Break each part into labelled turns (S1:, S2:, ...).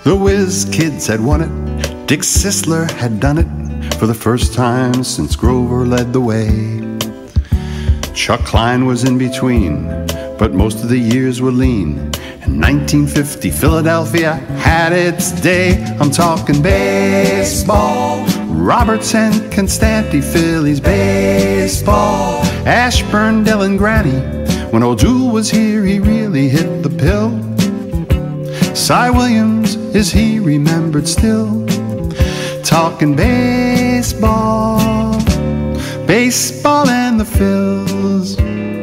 S1: The Whiz Kids had won it, Dick Sisler had done it for the first time since Grover led the way. Chuck Klein was in between, but most of the years were lean. In 1950, Philadelphia had its day. I'm talking baseball, Roberts and Constanti, Phillies baseball, Ashburn, Dell and Granny. When O'Doul was here, he really hit the pill. Cy Williams, is he remembered still? Talking baseball, baseball and the Phils.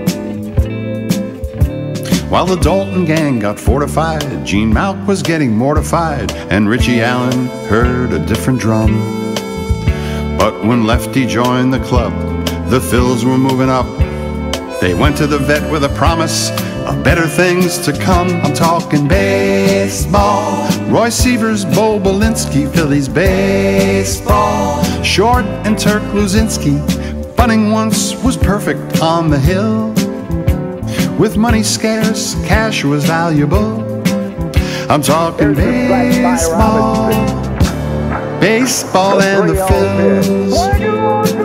S1: While the Dalton gang got fortified, Gene Malk was getting mortified, and Richie Allen heard a different drum. But when Lefty joined the club, the Phils were moving up. They went to the vet with a promise of better things to come. I'm talking baseball, Roy Sievers, Bo Belinsky, Phillies baseball, Short and Turk Luzinski. Bunting once was perfect on the hill. With money scarce, cash was valuable. I'm talking baseball, baseball and the Phils.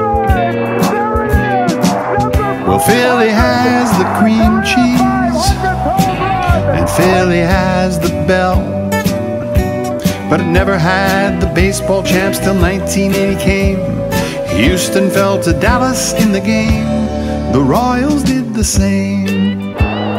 S1: Well, Philly has the cream cheese, and Philly has the bell, but it never had the baseball champs till 1980 came. Houston fell to Dallas in the game. The Royals did the same.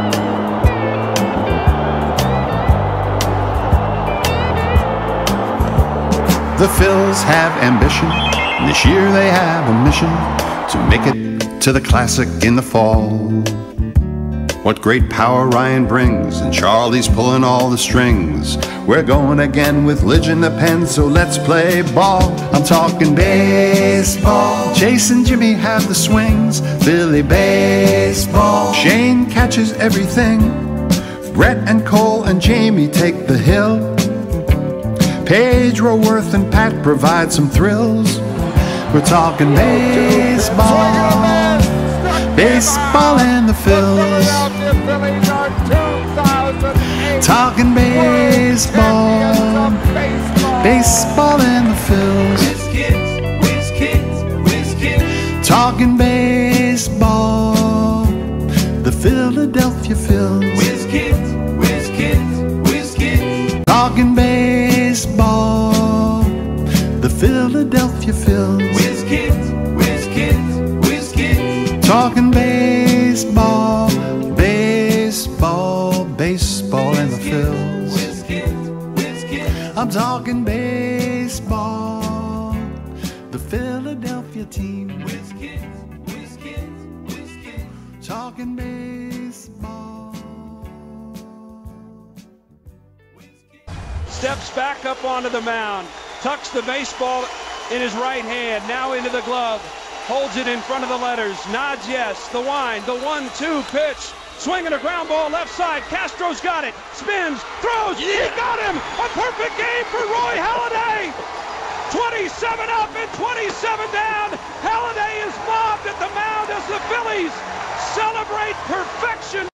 S1: The Phils have ambition. This year they have a mission to make it to the Classic in the fall. What great power Ryan brings, and Charlie's pulling all the strings. We're going again with Lidge in the pen, so let's play ball. I'm talking baseball. Chase and Jimmy have the swings. Philly baseball. Shane catches everything. Brett and Cole and Jamie take the hill. Paige, Roworth and Pat provide some thrills. We're talking baseball, baseball and the Phils. Talking baseball, baseball and the Phils. Talking baseball, the Philadelphia Phils. Talking baseball, the Philadelphia Phils. Talking baseball, baseball, baseball and the Phils. I'm talking baseball, the Philadelphia team. Talking baseball.
S2: Steps back up onto the mound, tucks the baseball in his right hand, now into the glove. Holds it in front of the letters, nods yes, the wind, the 1-2 pitch, swinging a ground ball left side, Castro's got it, spins, throws, he got him! A perfect game for Roy Halladay! 27 up and 27 down, Halladay is mobbed at the mound as the Phillies celebrate perfection.